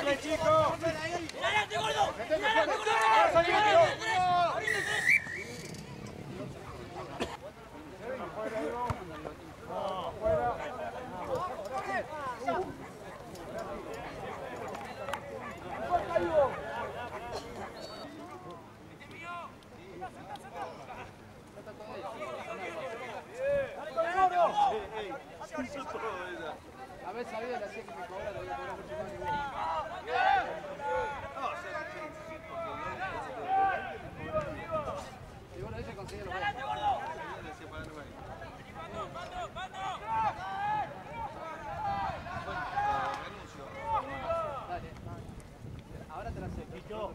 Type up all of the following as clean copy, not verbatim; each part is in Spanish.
¡Dale, chico! ¡Adelante, gordo! ¡Adelante, gordo! A ver, sabía la hacía que me cobrara, voy a cobrar mucho más. Y bueno, ella consigue los ¡Adelante, gordo! Dale. Ahora te la sé.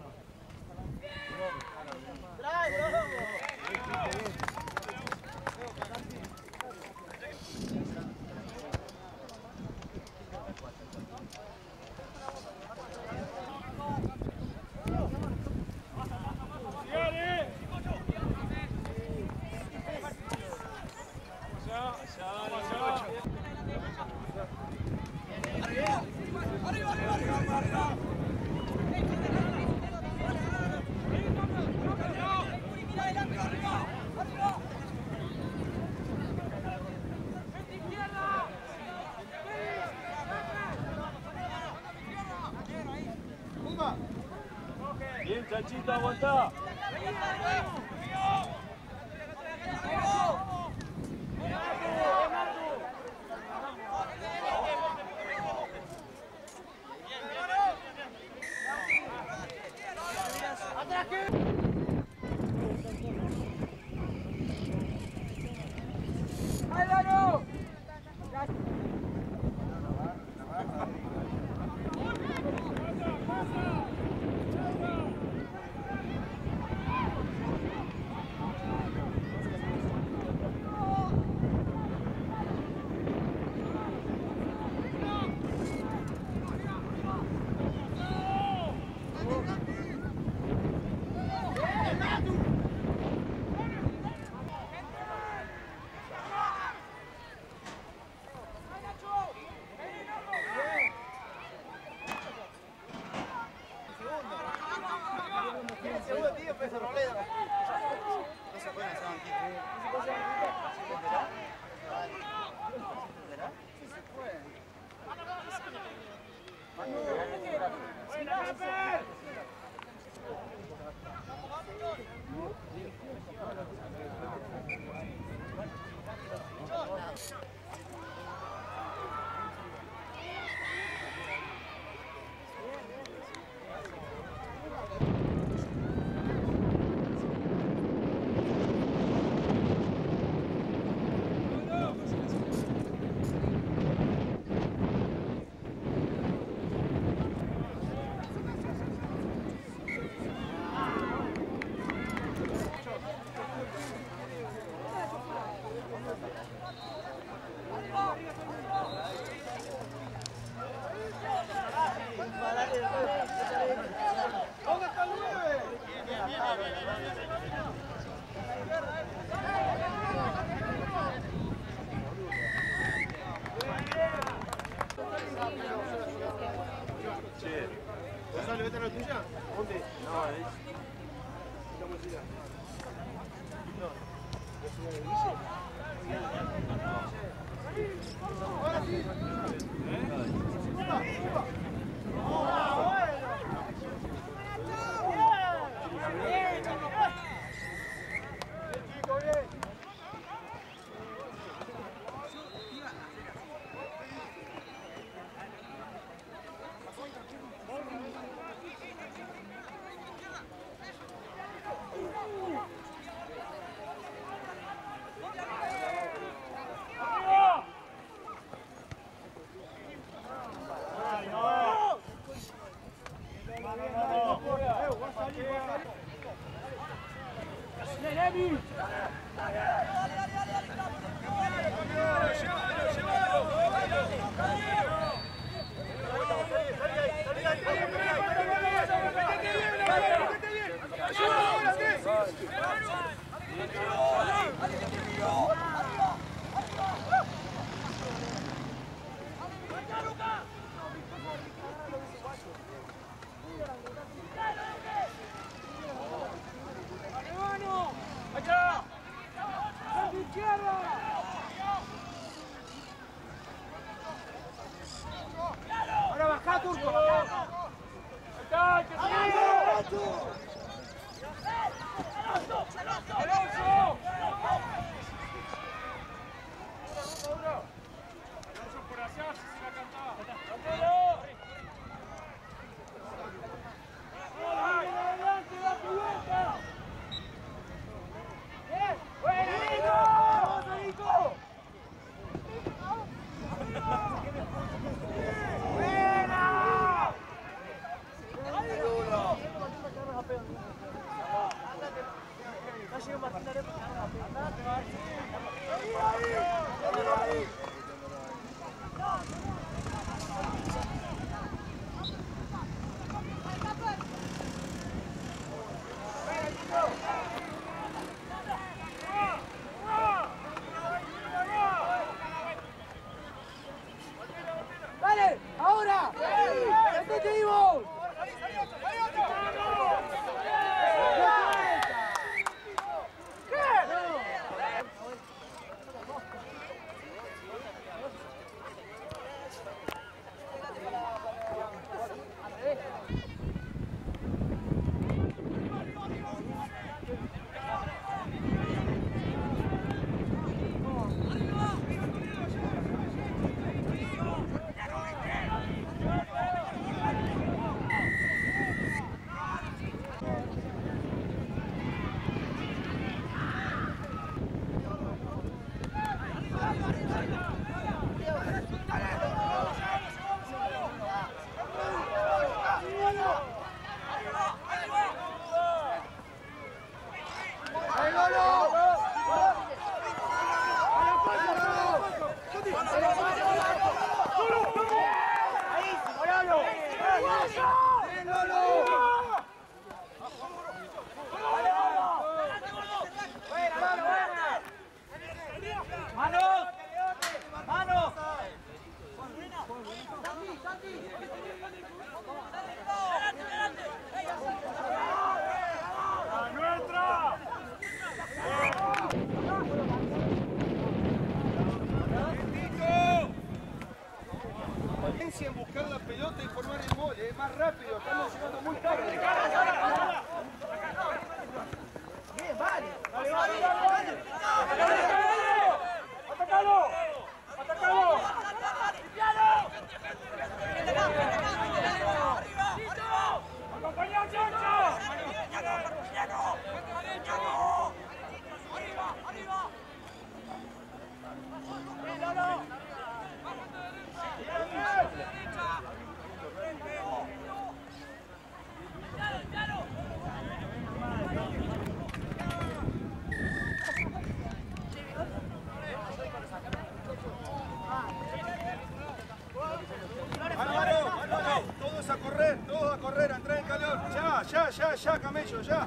Bien, Chanchito, aguantá. Ahora bajá, Turco. ¡Está! ¡Que sigue! ¡Alonso! Alonso por allá, si se la cantaba. ¡Adelante, la pelota! ¡Bien! ¡Buena, Nico! ¡Vamos, Nico! ¡Buena! ¡Dale! ¡Ahora! ¡Efectivo! En buscar la pelota y formar el gol, es más rápido, estamos llegando muy tarde. Bien, vale. ¡Atacalo! ¡Atacalo! ¡Acompañá, Chancho! Álvaro, todos a correr, a entrar en calor. Ya, Camello, ya.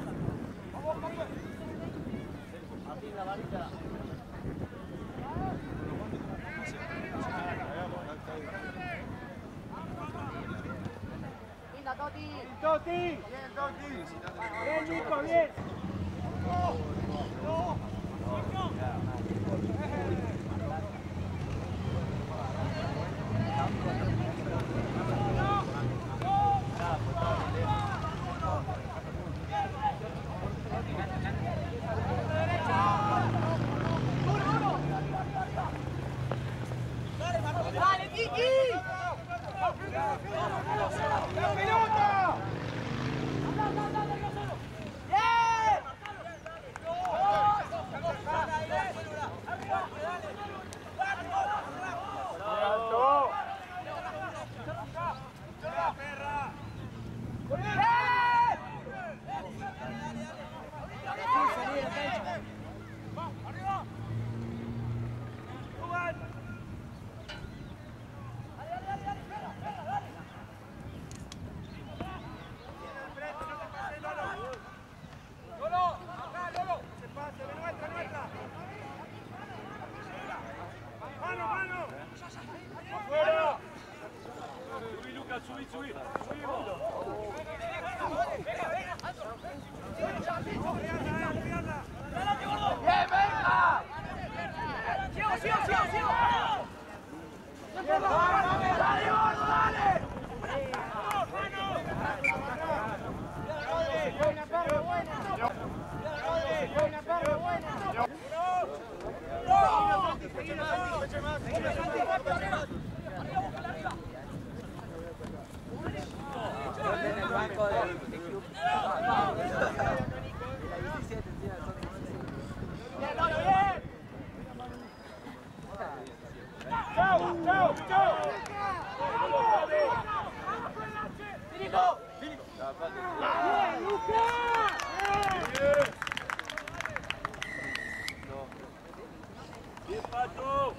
Linda, Toti. ¡Toti! Bien, Toti. ¡Bien, Nico, bien! ¡Dale, Kiki! ¡La pelota! ¡Alto! ¡Afuera! Subí, Lucas, subí. ¡Bien, venga! ¡Dale, gordo, dale! Buena, perro, buena. Buena, perro, buena. En el banco del club. ¡Chau, chau, chau! ¡Bien, Pato!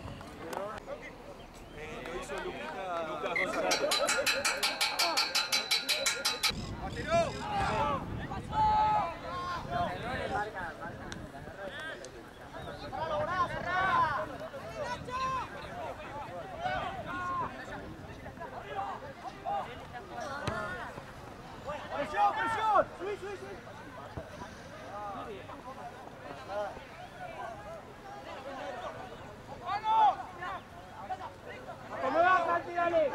Lo hizo Lucas González. ¡Presión, presión! ¡Subí, subí, subí! ¡Acomodá, Santi, dale!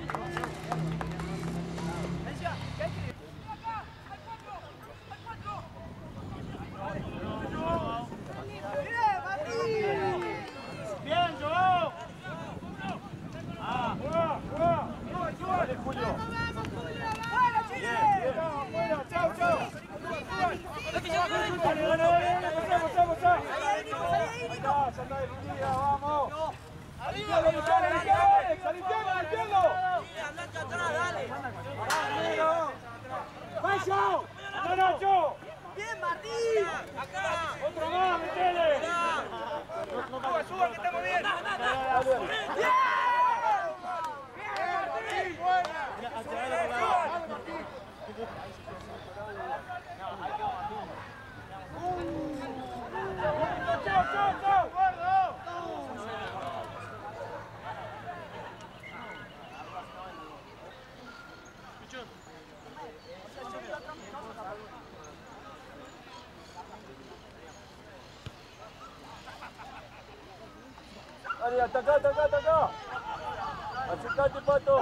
Bien, Joao. Dale, Julio. Bueno, chao, chao. Dale, pasamos. Ya está definida, vamos. ¡Limpialo! Andate atrás, dale. ¡Vaya! ¡No, Nacho! Bien, Martín. Acá. ¡Otro más, metele! Suba, que estamos bien. ¡Chao! Dale, ataca. Acercate, Pato.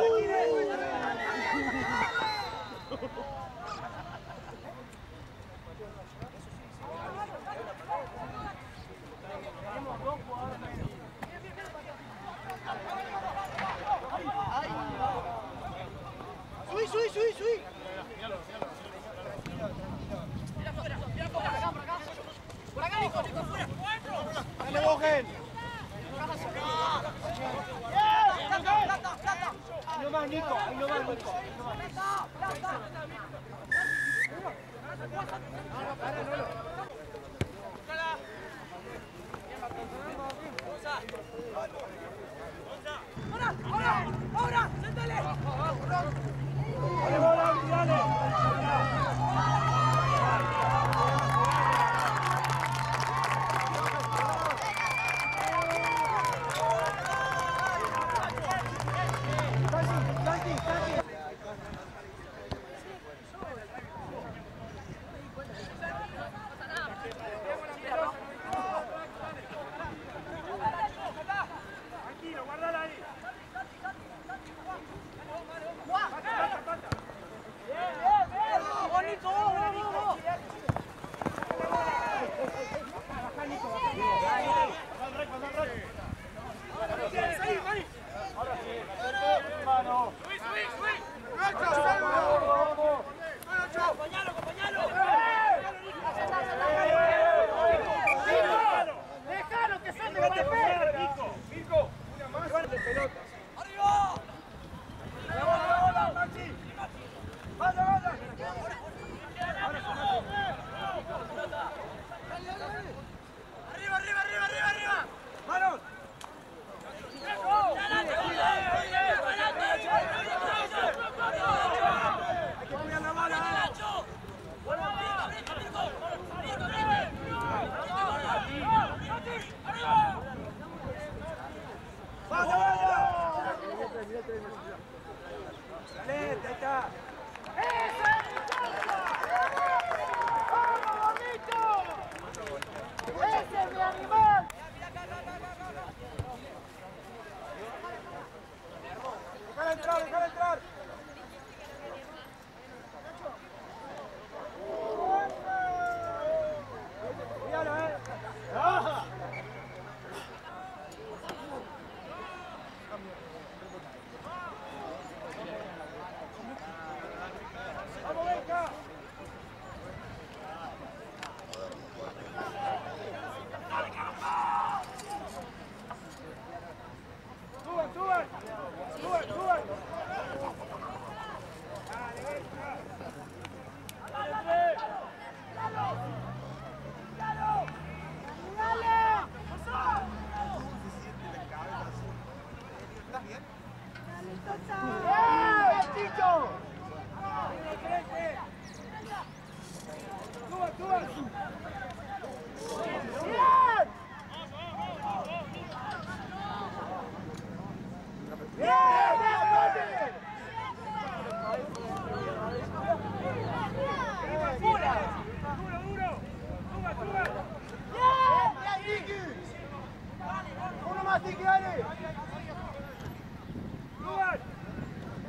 Subí. Por acá, Nico, fuera. Dale, Bogen. Plata. Ahí no más, Nico. Ahora, séntale. Dale. Tranquilo, guardala ahí. Ahora sí, hermano. Vamos. Acompañalo. Déjalo que se me Vete, golpee. Mirko, una más de pelotas. ¡Arriba! ¡Hola, Maxi! ¡Vaya! ¡Arriba! ¡Manos! Hay que cuidar la bala. Dale, ahí está. ¡Vamos, bonito! ¡Ese es mi animal! Déjala entrar. Cuidalo, ¡Ah! ¡Vamos, Benja! ¡Suban! Dale, Benja. ¡Bien, Chicho! ¡Suban! ¡Uno más, Tiki, dale! ¡Suban!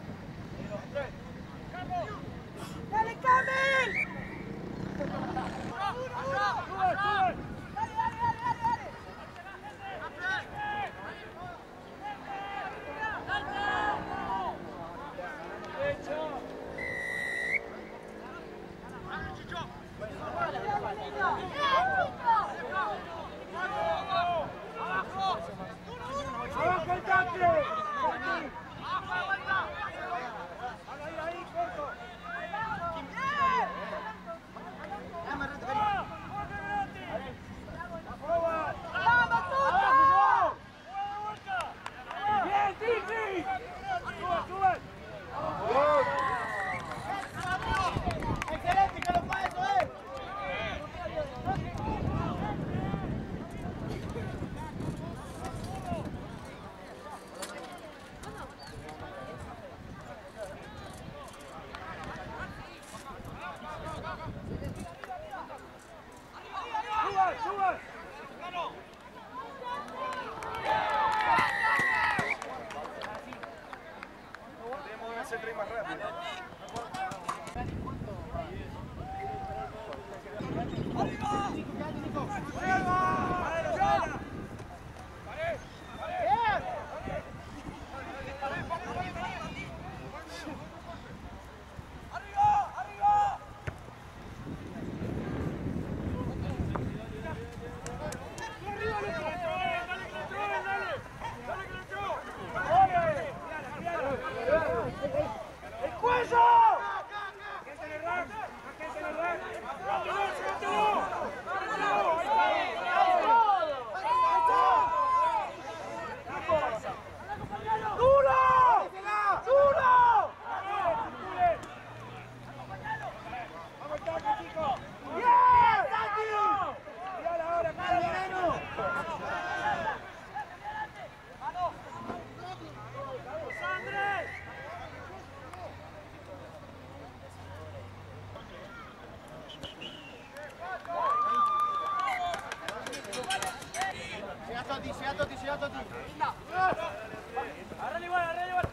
Toti, llega Toti, llega Toti. Arregla igual, arregla igual.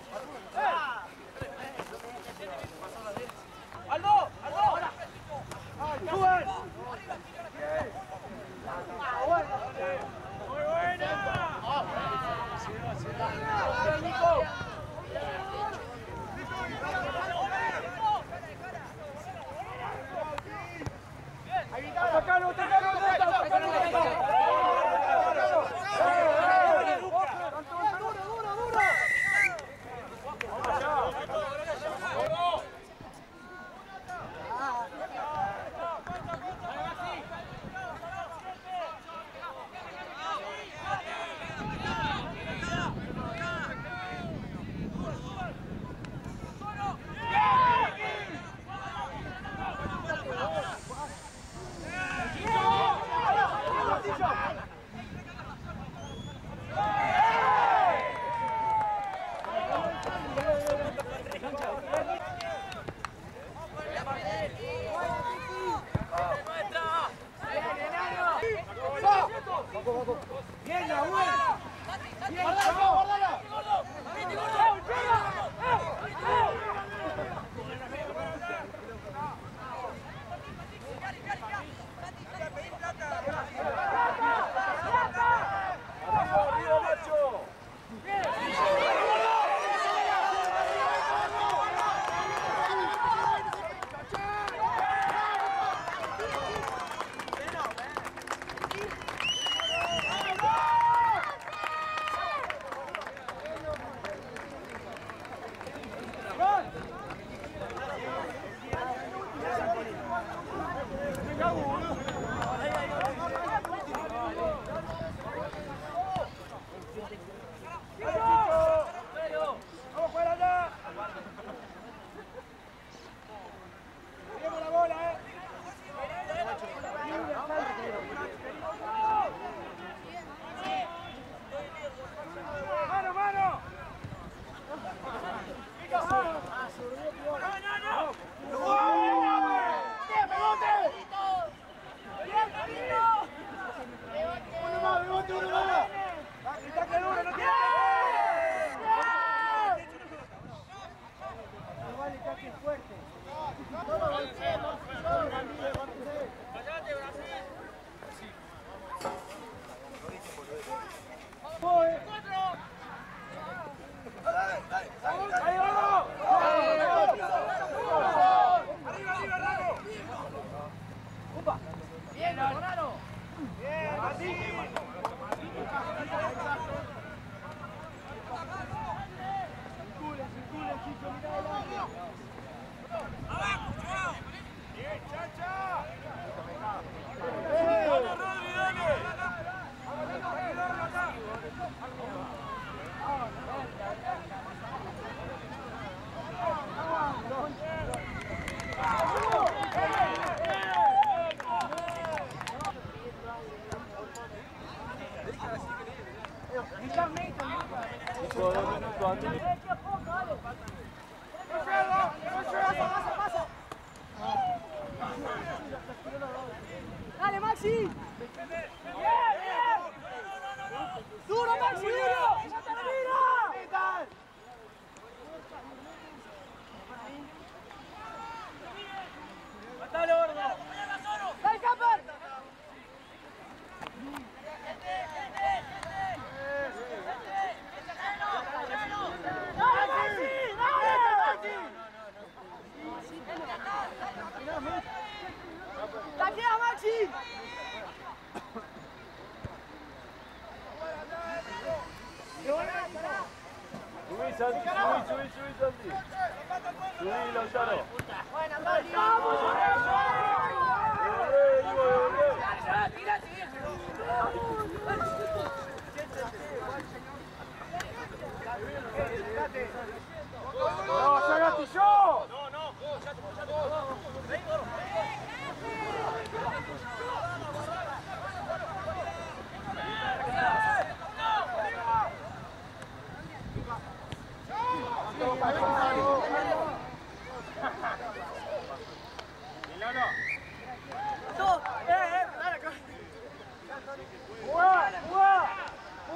¡Aldo! ¡Aldo! ¡Suben! ¡Muy buena! Nico! ¡Atacalo, atacalo! ¡Duro, duro! ¡Bien, Raúl! ¡Bien, guardala! ¡Arriba, macho! ¡Vamos fuera allá! ¡Tenemos la bola, ¡Mano, mano! ¡Uno más! ¡Quítate duro, no tiene! Vale, que fuerte. Todo golpeemos, todo Ramírez, golpeemos. ¡Cállate, Brasil! ¡Ahí vamos! ¡Arriba, arriba, Rano! Bien, Morano. ¡Bien, así! Circula, Chicho, mirá adelante. ¡Abajo, chaval! ¡Bien, chacha! ¡Dale, Rodri, dale! Dale, Maxi. Duro, Maxi, duro. ¡Ya termina! ¡Matalo, gordo! ¡Dale, Camper! ¡Dale, Maxi! ¡Dale! ¡Taquea, Maxi! Subí, Santi, subí, Santi. Subí, Lautaro. Buena, Maxi. ¡No, ya gatilló! Milano. ¡Dale! ¡Jugá!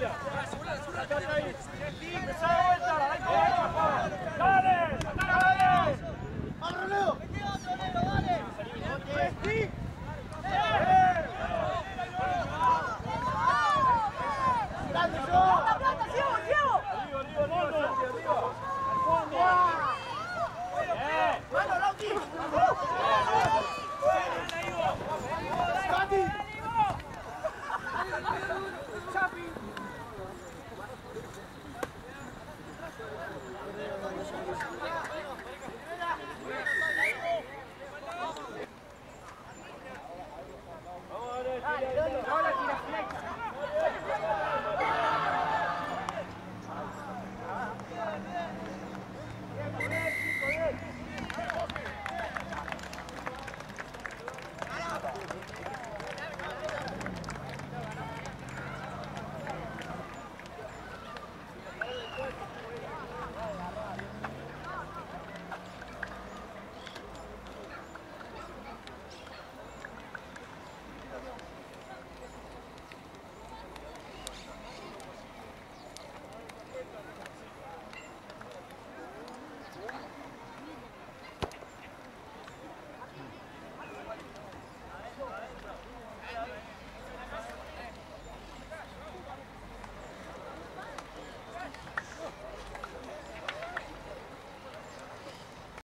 Sacate ahí. Pesado.